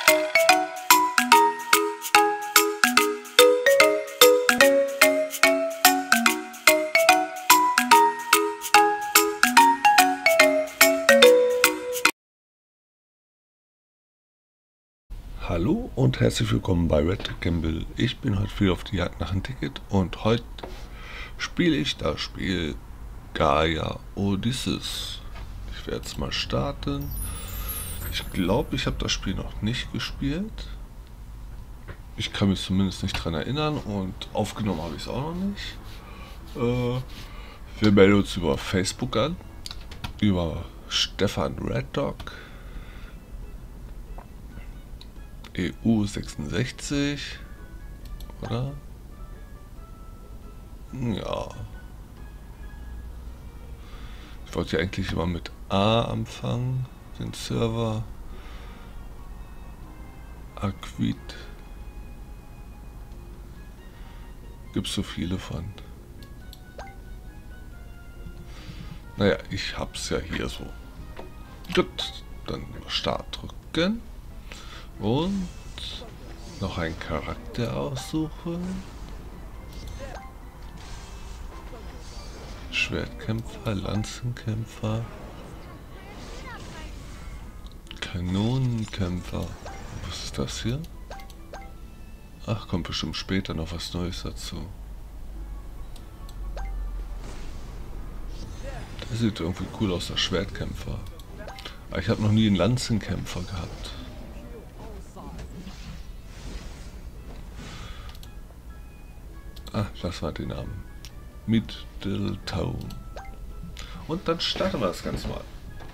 Hallo und herzlich willkommen bei Red Campbell. Ich bin heute wieder auf die Jagd nach einem Ticket und heute spiele ich das Spiel Gaia Odysseus. Ich werde es mal starten. Ich glaube, ich habe das Spiel noch nicht gespielt. Ich kann mich zumindest nicht dran erinnern und aufgenommen habe ich es auch noch nicht. Wir melden uns über Facebook an, über Stefan Red Dog. EU 66, oder? Ja. Ich wollte ja eigentlich immer mit A anfangen, den Server. Aquid. Gibt's so viele von. Naja, ich hab's ja hier so. Gut, dann Start drücken. Und noch einen Charakter aussuchen. Schwertkämpfer, Lanzenkämpfer, Kanonenkämpfer. Was ist das hier? Ach, kommt bestimmt später noch was Neues dazu. Der sieht irgendwie cool aus, der Schwertkämpfer. Aber ich habe noch nie einen Lanzenkämpfer gehabt. Ah, das war der Name. Middletown. Und dann starten wir das Ganze mal.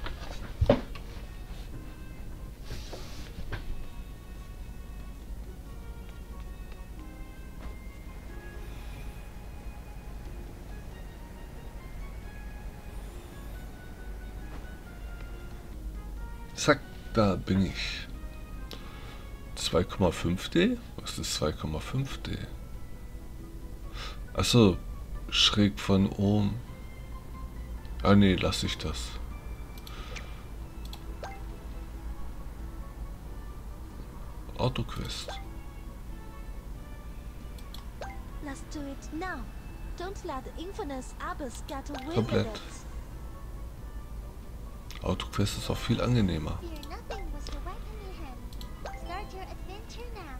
Zack, da bin ich. 2,5D? Was ist 2,5D? Achso, schräg von oben. Ah ne, lasse ich das. Autoquest. Let's do it now. Don't let the infamous Abbas get away with Komplett. it. Autoquest ist auch viel angenehmer. Fear nothing with the weapon in hand. Start your adventure now.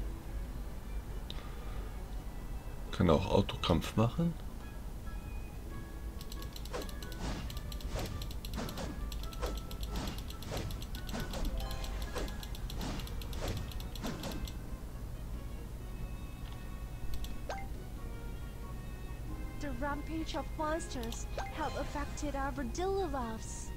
Kann auch Autokampf machen. The rampage of monsters have affected our daily lives.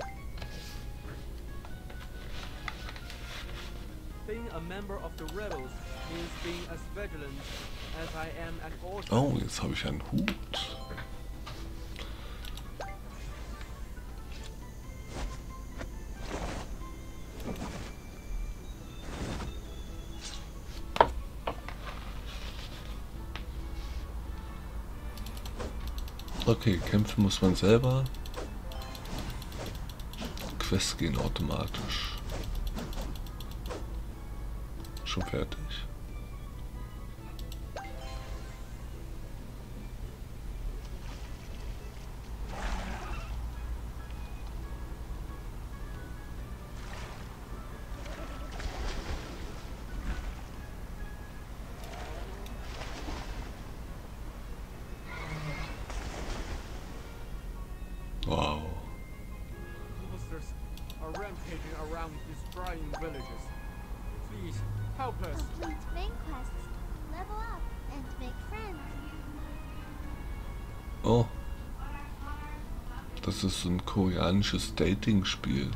Being a member of the rebels means being as vigilant as I am at all times. Oh, jetzt habe ich einen Hut. Okay, kämpfen muss man selber. Quests gehen automatisch. Schon fertig. Wow. Monsters are rampaging around destroying villages. Please, help us. Complete main quests, level up, and make friends. Oh. Das ist so ein koreanisches Dating-Spiel.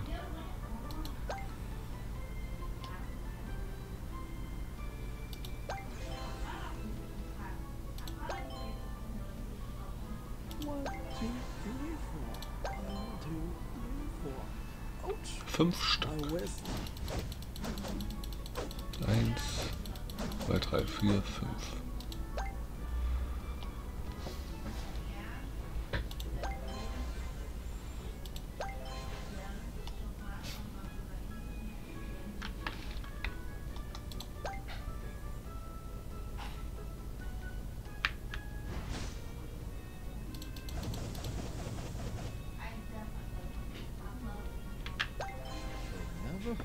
Fünf Stück. 1, 2, 3, 4, 5.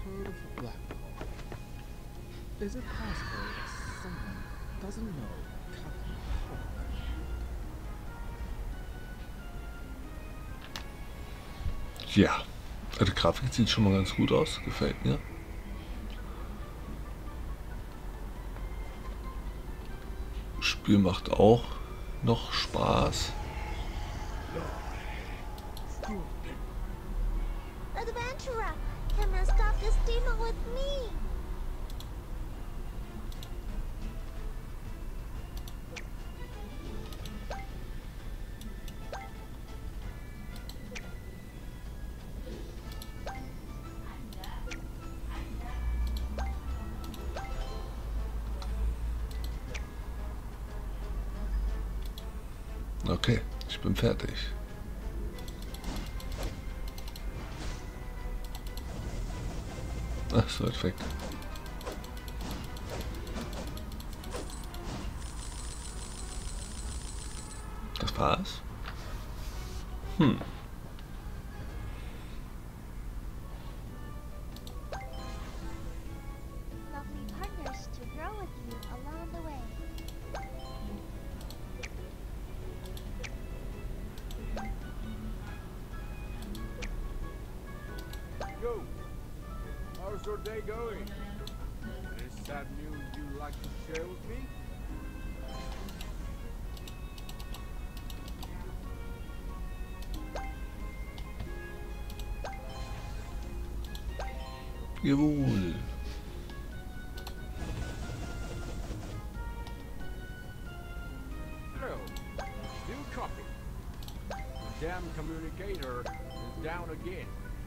heard of Blackwall? Is it possible that someone doesn't know Captain Hawk? Ja, die Grafik sieht schon mal ganz gut aus, gefällt mir. Spiel macht auch noch Spaß. Adventurer, come and stop this demon with me. Okay, ich bin fertig. Ach, so weit weg. Das war's? Lovely partners to grow with you along the way. Yo, how's your day going? Any sad news you'd like to share with me? Jawohl. No, still copy. The damn communicator is down again.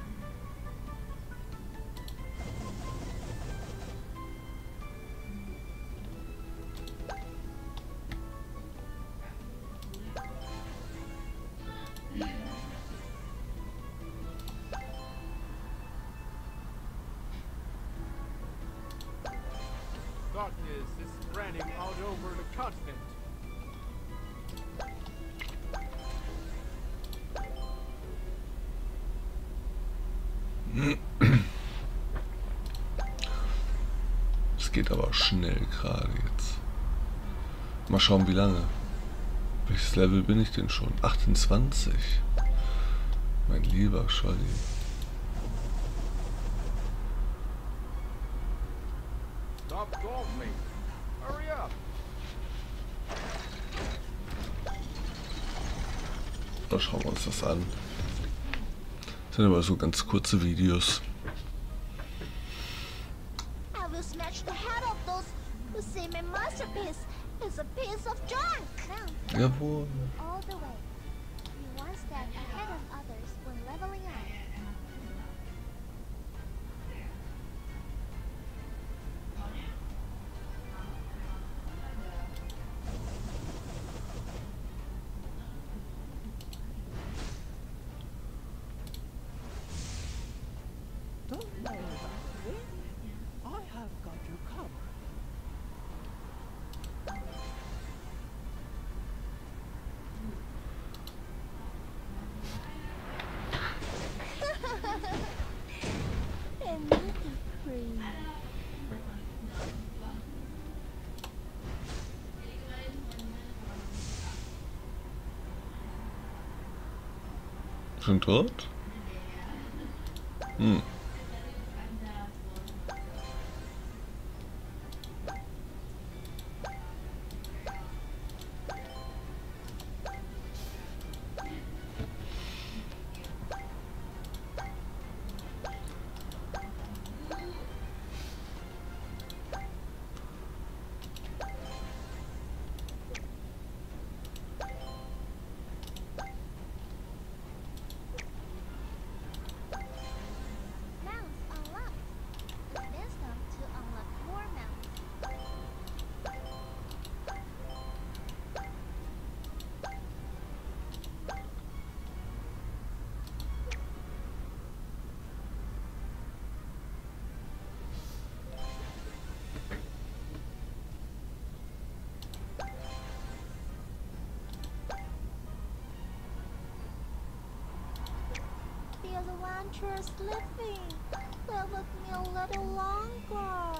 Darkness is spreading out over the continent. Es geht aber schnell gerade jetzt. Mal schauen, wie lange. Welches Level bin ich denn schon? 28. Mein lieber Scholli. Stop golfing. Hurry up. Da schauen wir uns das an. Das sind aber so ganz kurze Videos. I will smash the head of those who say my masterpiece is a piece of junk. Now, Jawohl. all the way. You one step ahead of others when leveling up. Don't worry about it. I have got you covered. And you be free. Schon tot? Mounts unlocked. Wisdom to unlock more mounts. Feel the one true slipping. Stay with me a little longer.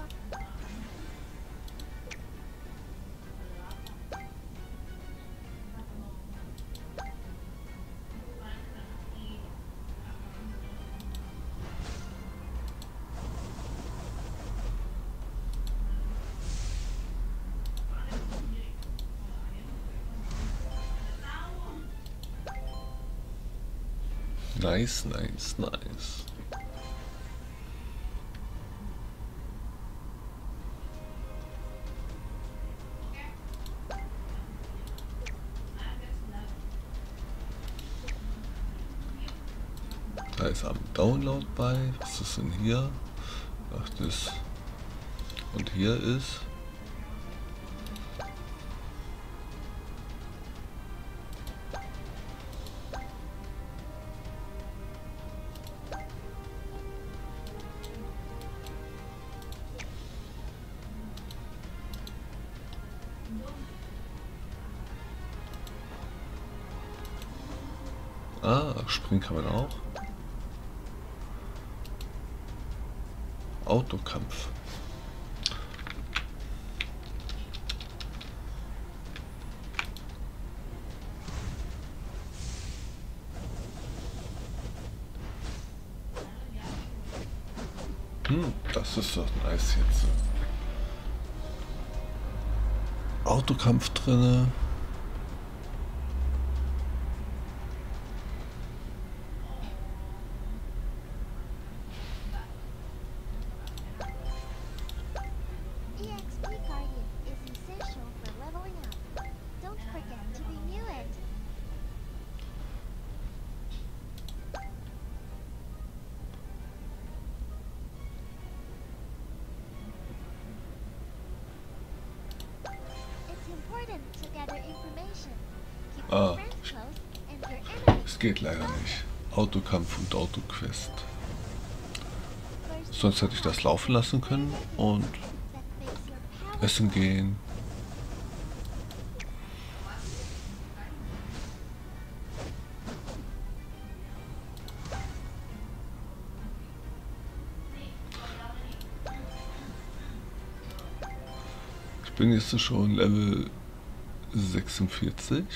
Nice, nice, nice. Da ist am Download bei. Was ist denn hier? Ach, das. Und hier ist. Ah, springen kann man auch. Autokampf. Das ist doch nice jetzt. Autokampf drinne. EXP Guardian is essential for leveling up. Don't forget to renew it. It's important to gather information. Keep your friends close and your enemies. Es geht leider nicht. Autokampf und Autoquest. Sonst hätte ich das laufen lassen können und essen gehen. Ich bin jetzt schon Level 46.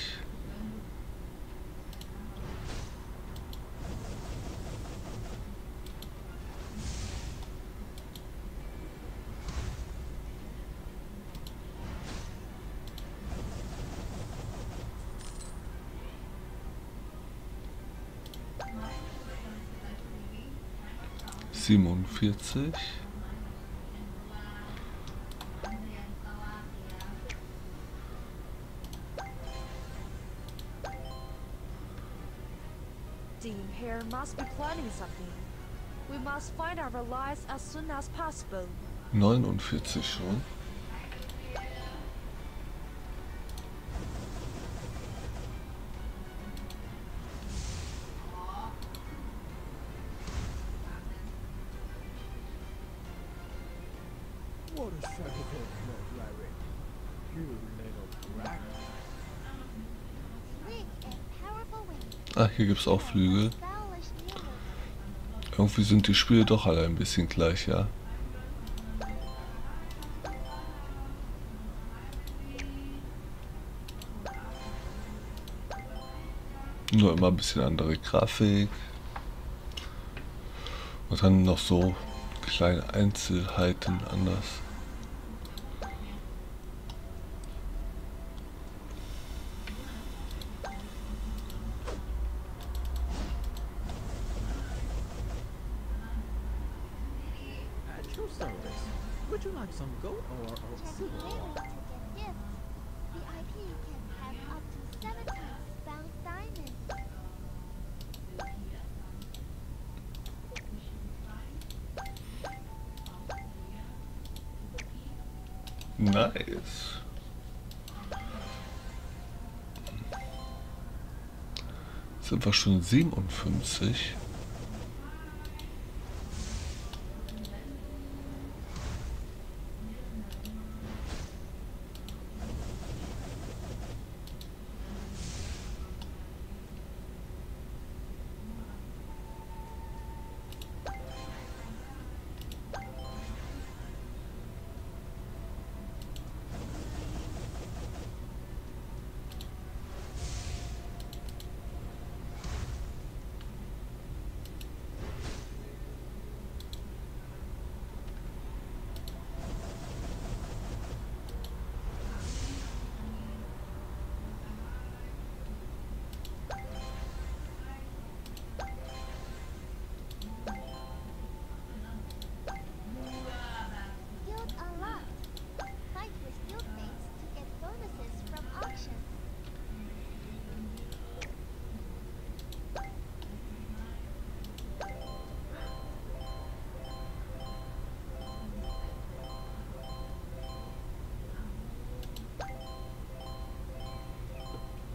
...47... Team here must be planning something. We must find our allies as soon as possible. 49 schon. What a strategic plot, Larry. You little brat. Quick and powerful wind. Ah, hier gibt es auch Flügel. Stylish music. Irgendwie sind die Spiele doch alle ein bisschen gleich, ja. Nur immer ein bisschen andere Grafik. Und dann noch so kleine Einzelheiten anders. At your service. Would you like some goat or Check silver? daily to get gifts. VIP can have up to 7 times bounce diamonds. Nice. Sind wir schon 57?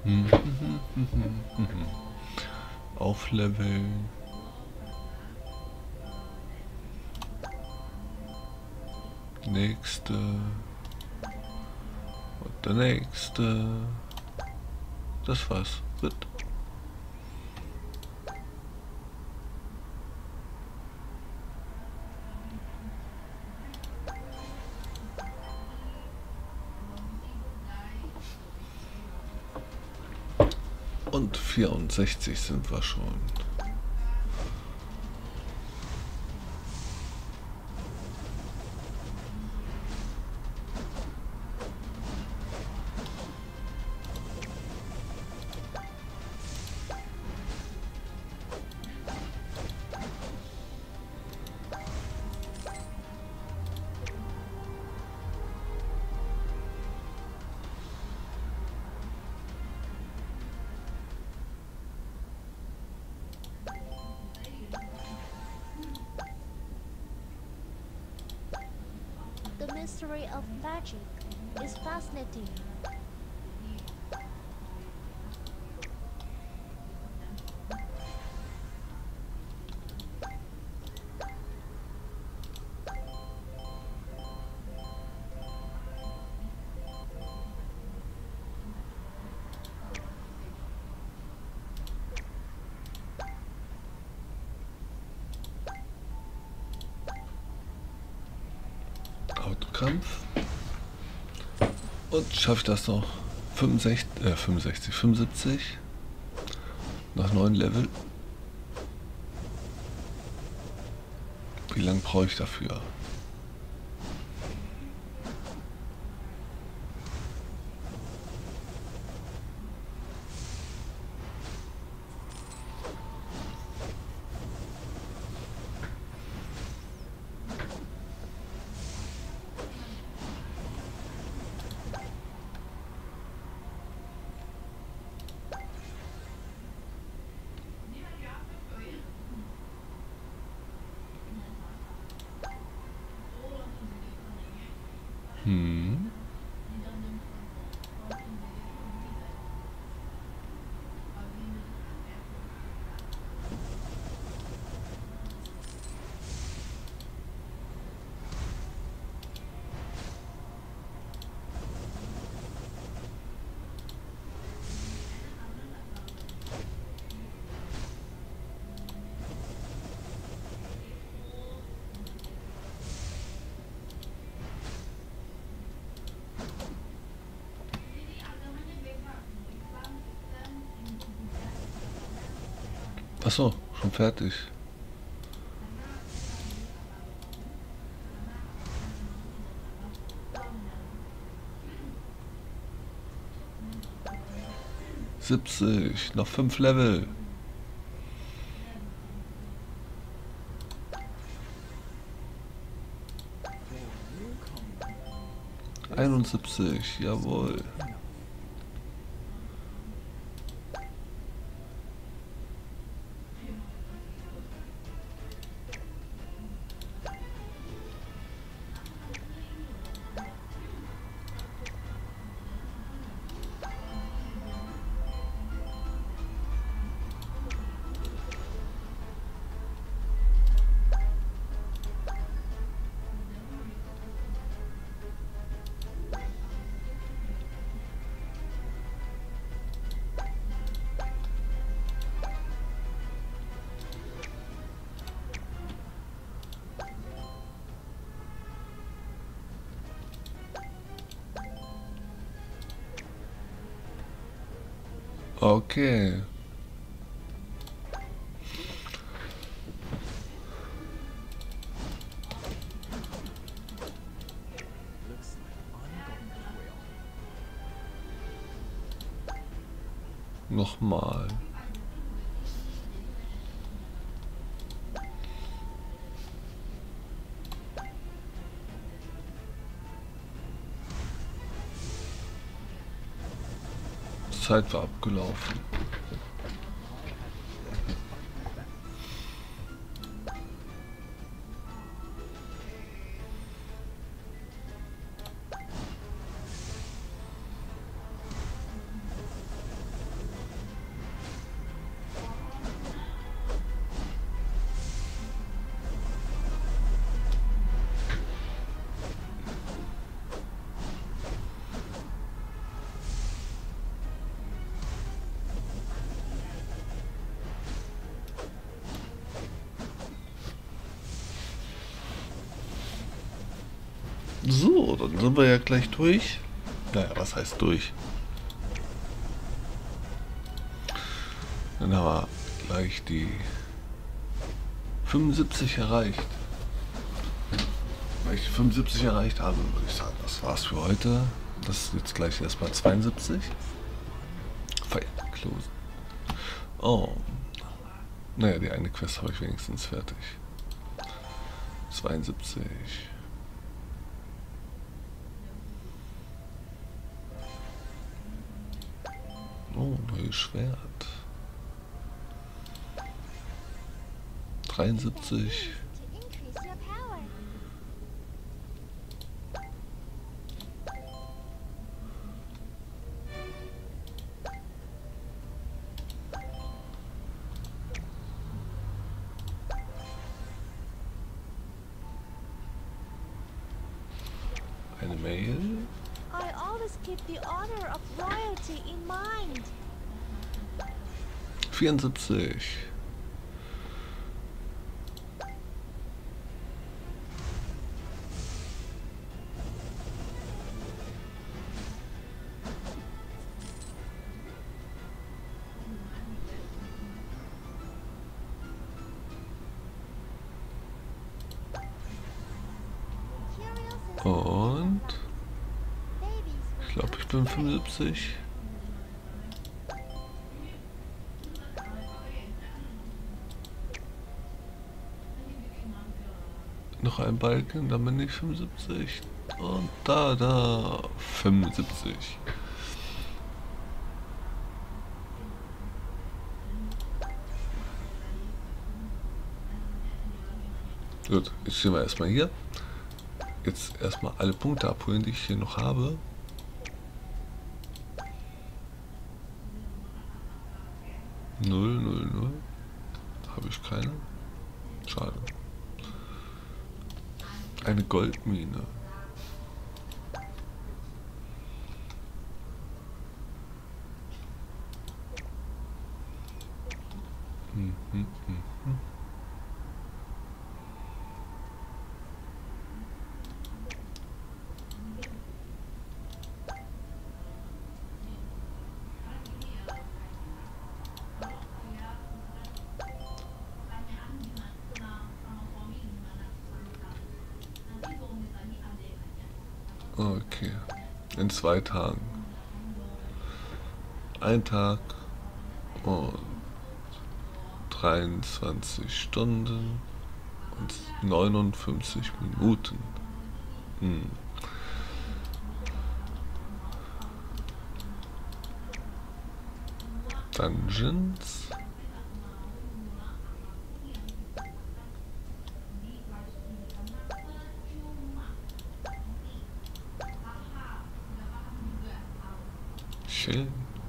Aufleveln. Nächste. Und der nächste. Das war's. Gut. Und 64 sind wir schon. The mystery of magic is fascinating. Autokampf. Und schaffe ich das noch? 75. Nach 9 Level. Wie lange brauche ich dafür? Achso, schon fertig. Noch 5 Level. For newcomer, 71, jawohl. Okay. looks like I'm going to Nochmal. Zeit war abgelaufen. So, dann sind wir ja gleich durch. Naja, was heißt durch? Dann haben wir gleich die 75 erreicht. Weil ich die 75 erreicht habe, würde ich sagen, das war's für heute. Das ist jetzt gleich erstmal 72. Close. Oh. Naja, die eine Quest habe ich wenigstens fertig. 72. Oh, neues Schwert. 73. To increase your power. Eine Mail. I always keep the honor of royalty in mind. 74. Und ich glaube, ich bin 75. Noch ein Balken, dann bin ich 75. Und da, 75. Gut, jetzt stehen wir erstmal hier. Jetzt erstmal alle Punkte abholen, die ich hier noch habe. Null. Habe ich keine. Schade. Eine Goldmine. Okay, in 2 Tagen. Ein Tag und 23 Stunden und 59 Minuten. Dungeons. Schön.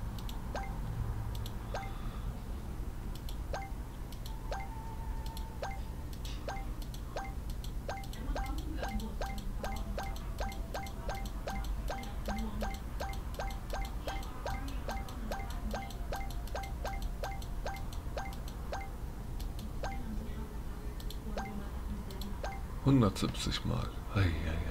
...170 Mal. Ei.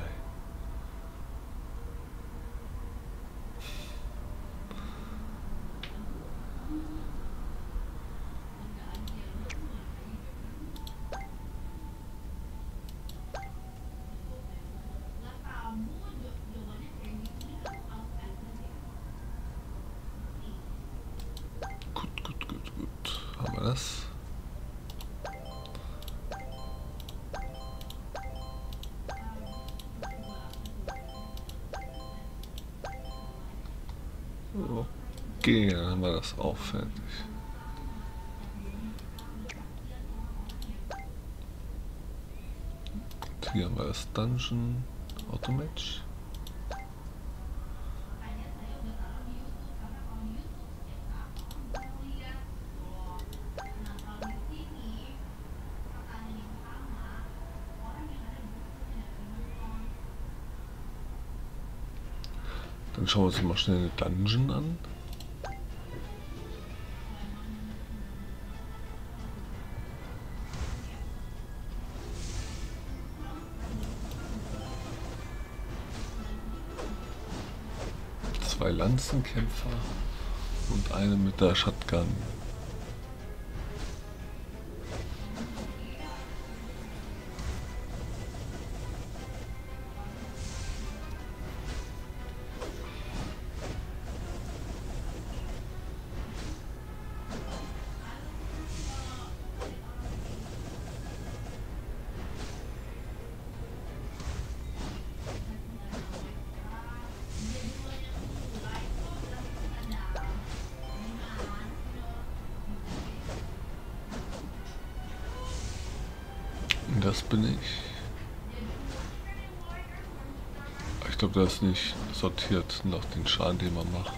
Gut. Haben wir das? Okay, dann haben wir das auch fertig. Und hier haben wir das Dungeon Automatch. Dann schauen wir uns mal schnell eine Dungeon an. 2 Lanzenkämpfer und eine mit der Shotgun. Das bin ich. Ich glaube, das ist nicht sortiert nach den Schaden, den man macht.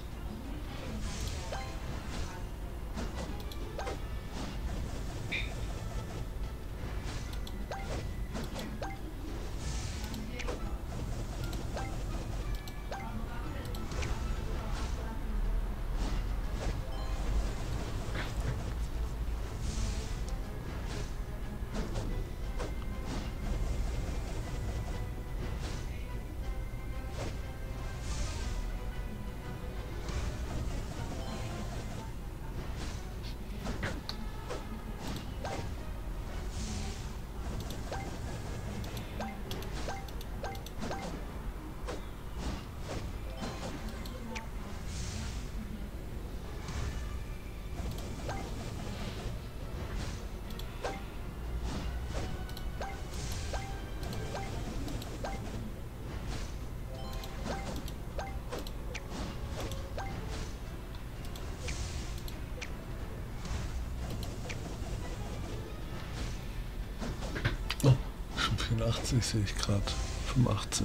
Oh, schon 84 sehe ich gerade. 85.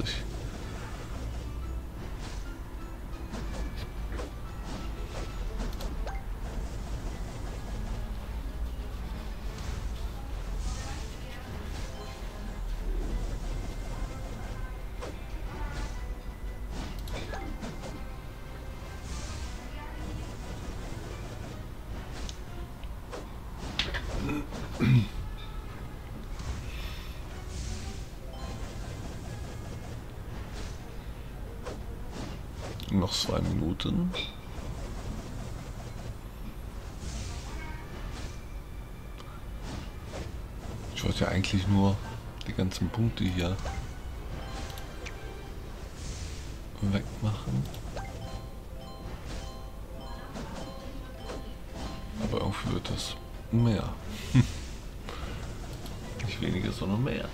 Noch 2 Minuten. Ich wollte ja eigentlich nur die ganzen Punkte hier wegmachen. Aber irgendwie wird das mehr. Nicht weniger, sondern mehr.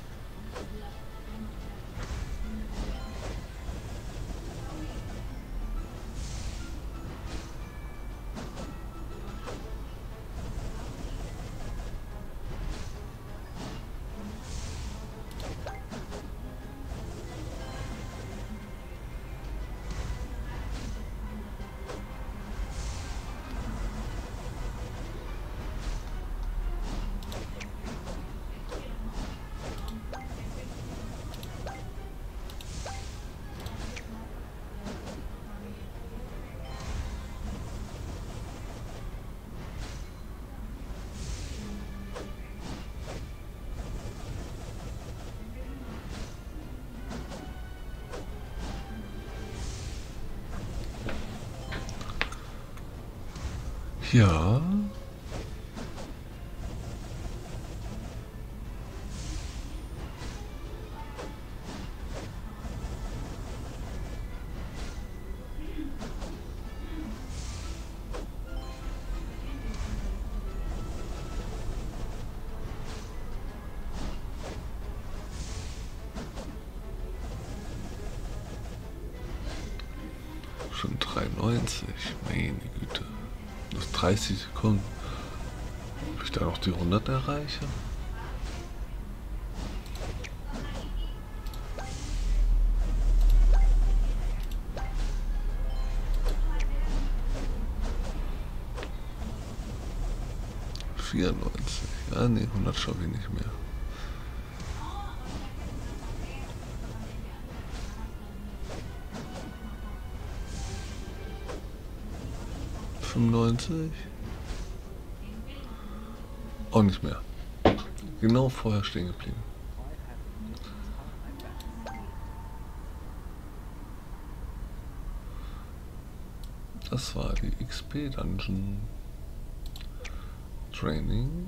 Ja. Schon 93, meine Güte. Noch 30 Sekunden. Ob ich da noch die 100 erreiche? Ja, nee, 100 schaffe ich nicht mehr. Auch nicht mehr. Genau vorher stehen geblieben. Das war die XP Dungeon Training.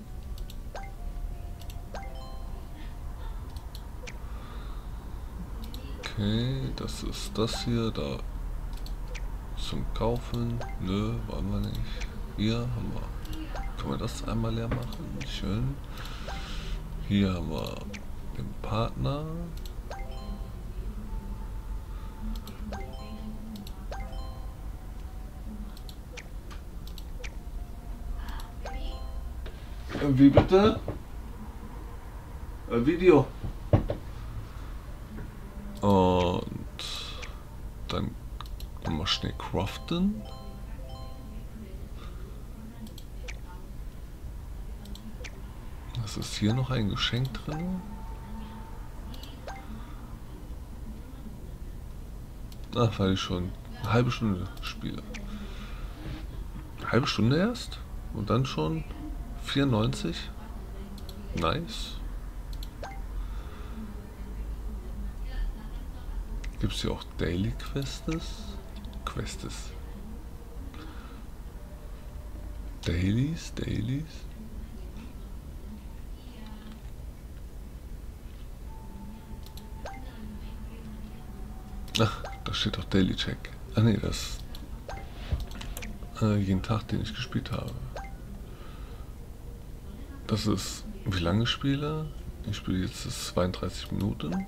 Okay, das ist das hier, da zum Kaufen. Nö, wollen wir nicht. Hier haben wir. Können wir das einmal leer machen? Schön. Hier haben wir den Partner. Wie bitte? Video. Und dann nochmal schnell craften. Was ist hier noch ein Geschenk drin? Ach, weil ich schon eine halbe Stunde spiele. Eine halbe Stunde erst? Und dann schon 94? Nice. Gibt es hier auch Daily Quests? Dailies? Ach, da steht doch Daily Check. Ah ne, das jeden Tag, den ich gespielt habe. Das ist, wie lange ich spiele? Ich spiele jetzt 32 Minuten.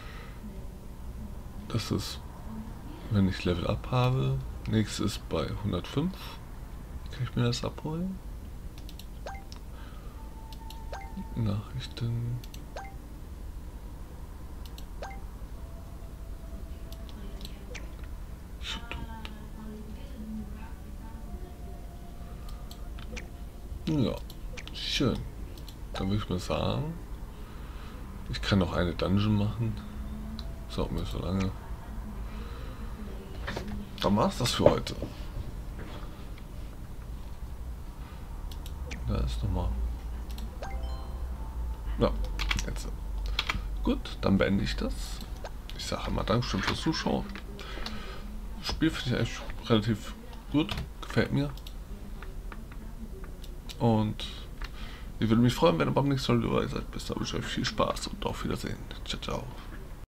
Das ist, wenn ich Level Up habe. Nächstes ist bei 105. Kann ich mir das abholen? Nachrichten. Ja, schön. Dann würde ich mal sagen, ich kann noch eine Dungeon machen. Das dauert mir so lange. Dann war's das für heute. Da ist nochmal. Ja, jetzt. Gut, dann beende ich das. Ich sage mal Dankeschön fürs Zuschauen. Das Spiel finde ich eigentlich relativ gut. Gefällt mir. Und ich würde mich freuen, wenn ihr beim nächsten Mal dabei seid. Bis dahin wünsche ich euch viel Spaß und auf Wiedersehen. Ciao, ciao.